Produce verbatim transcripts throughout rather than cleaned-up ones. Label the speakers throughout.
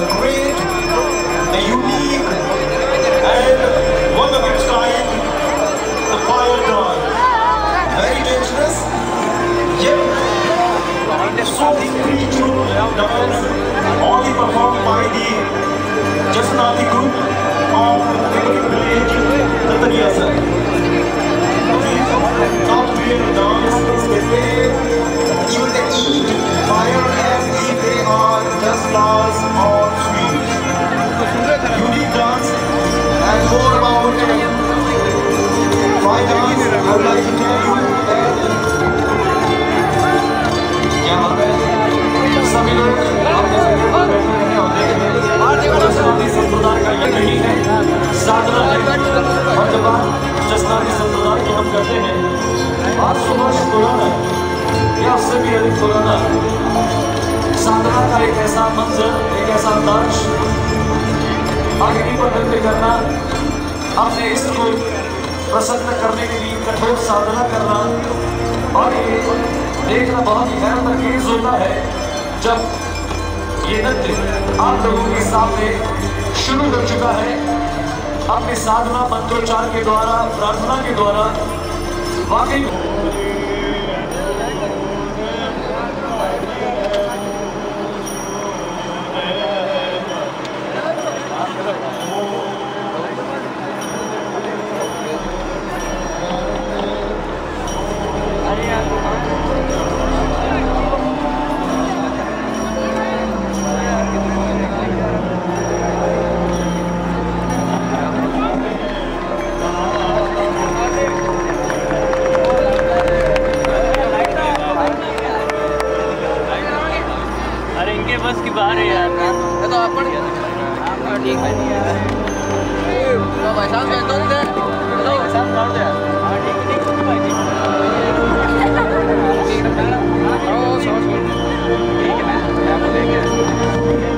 Speaker 1: the great, the unique, and one of its kind, the fire dance. Very dangerous, yet so spiritual dance, only performed by the Jasnathi group of the village, the Tantric. South Korean dance is the way even they eat fire as if they are just flowers or sweets. Unique dance and more about fire dance. I would like to tell you that यहाँ पे सभी लोग अपने जगह पर बैठे हैं और देख रहे हैं। जसनाती संप्रदाय का ये नहीं है, साधना है। और जब आप जसनाती संप्रदाय की हम करते हैं, आज सुबह से पुराना या उससे भी अधिक पुराना साधना का एक ऐसा मंजर, एक ऐसा अंदाज, अग्नि पर नृत्य करना, अपने इष्ट को प्रसन्न करने के लिए कठोर साधना करना, और ये देखना बहुत ही हैरत अंगेज होता है जब ये नृत्य आप लोगों के सामने शुरू हो चुका है। अपनी साधना मंत्रोच्चार के द्वारा, प्रार्थना के द्वारा वाकई
Speaker 2: बस की बाहर है यार। ये तो आप ठीक है नहीं यार। तो भाई साहब मैं तो दे तो भाई साहब काट दे। हां ठीक है ठीक है भाई जी। ठीक है ना। ओ सो सो ठीक है ना, आप लेके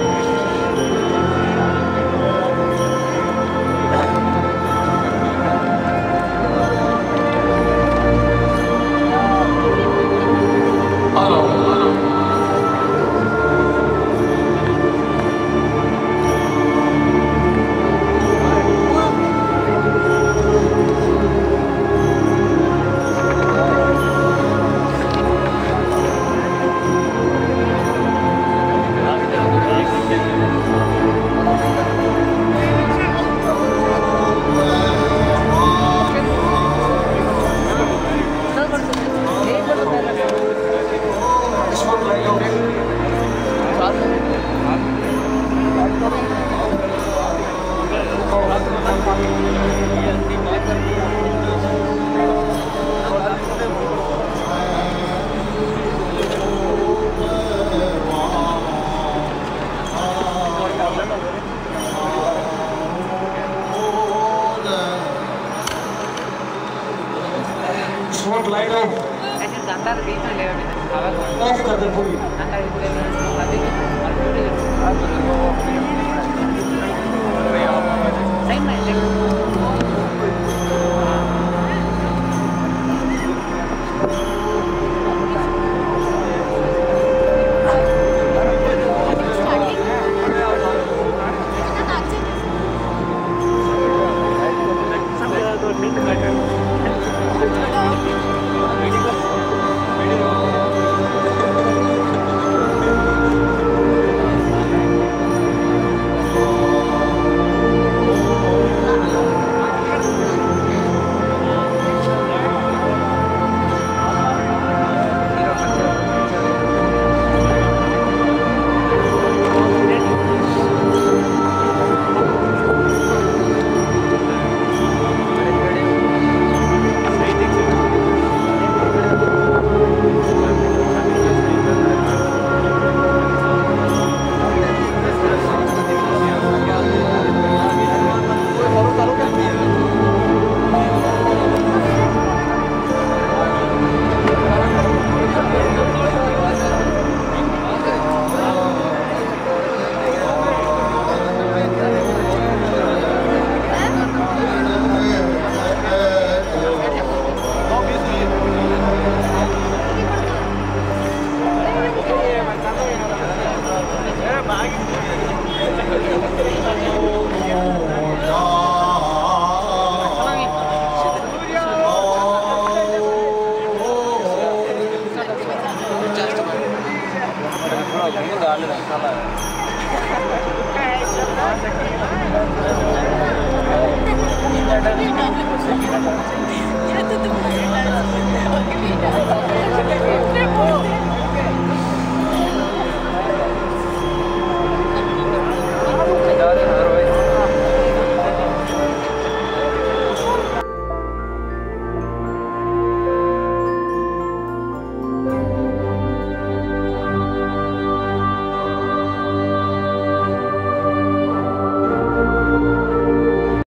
Speaker 1: स्पॉट लाइट ऑफ
Speaker 2: ऐसे जानता है बीच में ले अभी तक
Speaker 1: ऑफ कर दे पूरी।
Speaker 2: जानता है